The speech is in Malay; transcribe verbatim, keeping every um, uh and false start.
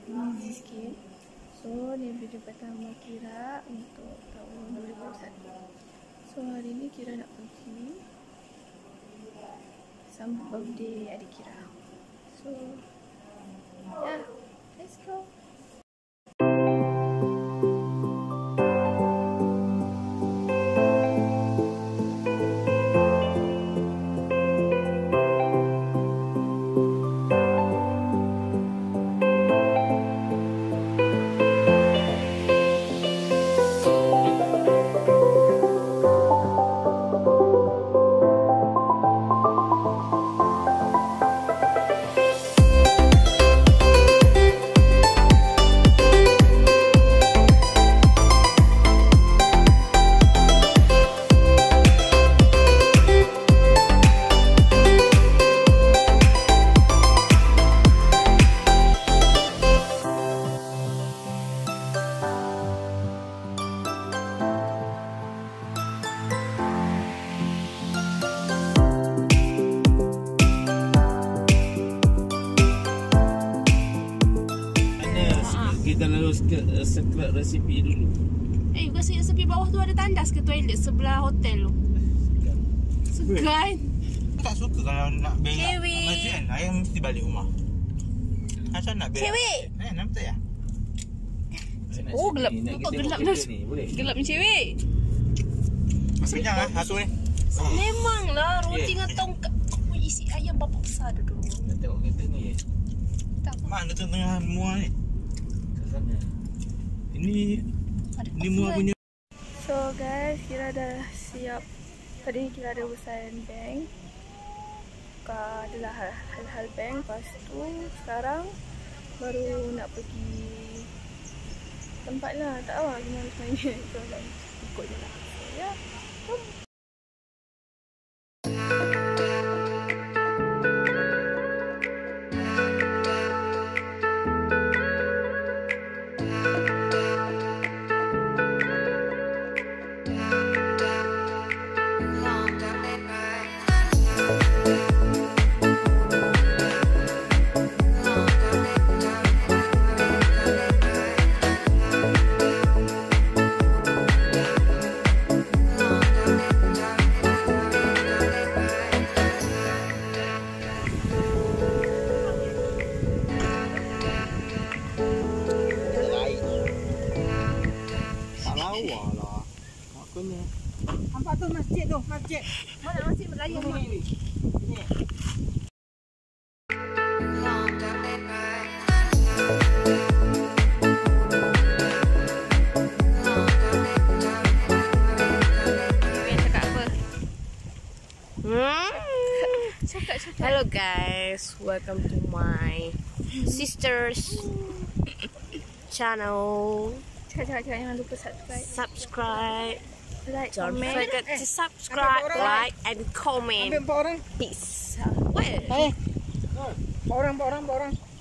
easy sikit. So ni video pertama Kyra untuk tahun dua ribu dua puluh satu. So hari ni Kyra nak pergi sambut birthday adik Kyra. So yeah, let's go. Kita lalu scrap resipi dulu. Eh, bukan resipi bawah tu ada tandas ke toilet sebelah hotel tu? Segan. Tak suka kalau nak berak. Cewek. Macam kan, ayah mesti balik rumah. Macam nak berak. Cewek. Eh, nama tak ya? Oh, gelap. Nampak gelap lah. Gelap ni cewek. Kenyang lah, satu ni. Memanglah, roti dengan tongkat. Oh, isi ayam berapa besar dulu. Nak tengok kereta ni. Tak apa. Mak ada tengah muar ni. Sana. Ini ni muar punya. So guys, Kyra dah siap. Tadi ni Kyra ada urusan bank. Buka adalah hal-hal bank. Lepas tu sekarang baru nak pergi tempat lah. Tak tahu lah gimana sebenarnya. So guys, ikut je lah. So ya, yeah. Jom. Nampak tu masjid tu, masjid. Mana masjid Melayu ni? Ni. Hello guys, welcome to my sister's channel. Cakap-cakap jangan lupa subscribe. Subscribe. Like, Don't comment. forget to subscribe, like and comment. Ambil empat orang. Peace. What? Eh. Empat orang, empat orang, empat orang.